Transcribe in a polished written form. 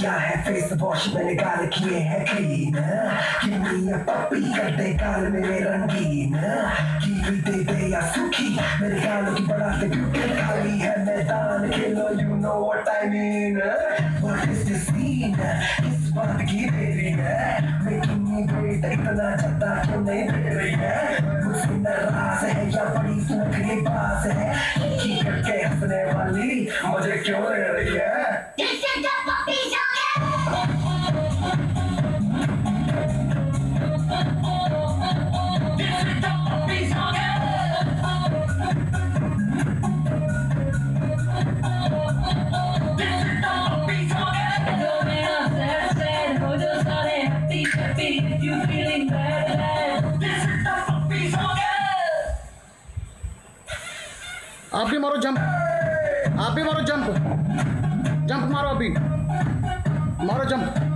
किया है face wash, मैंने गाल किए हैं क्लीन। किन्नी पप्पी कर दे गाल मेरे रंगीन, कीवी दे दे या सूखी, मेरे गालों की बड़ा से ब्यूटी खाली है मैदान, खेलो you know what I mean. What is this scene, किस बात की देरी है, मेकिंग मी ग्रेट, इतना ज्यादा क्यों नहीं दे रही है, मुझसे नाराज है या बड़ी सुनखरी बात है, की करके हंसने वाली मुझे क्यों ले रही है। This is the puppy song. This is the puppy song. This is the puppy song. Don't be sad, sad. Ho jo sare happy, happy. If you feeling bad, bad. This is the puppy song. आप भी मारो jump, आप भी मारो jump, jump मारो, अभी मारो jump.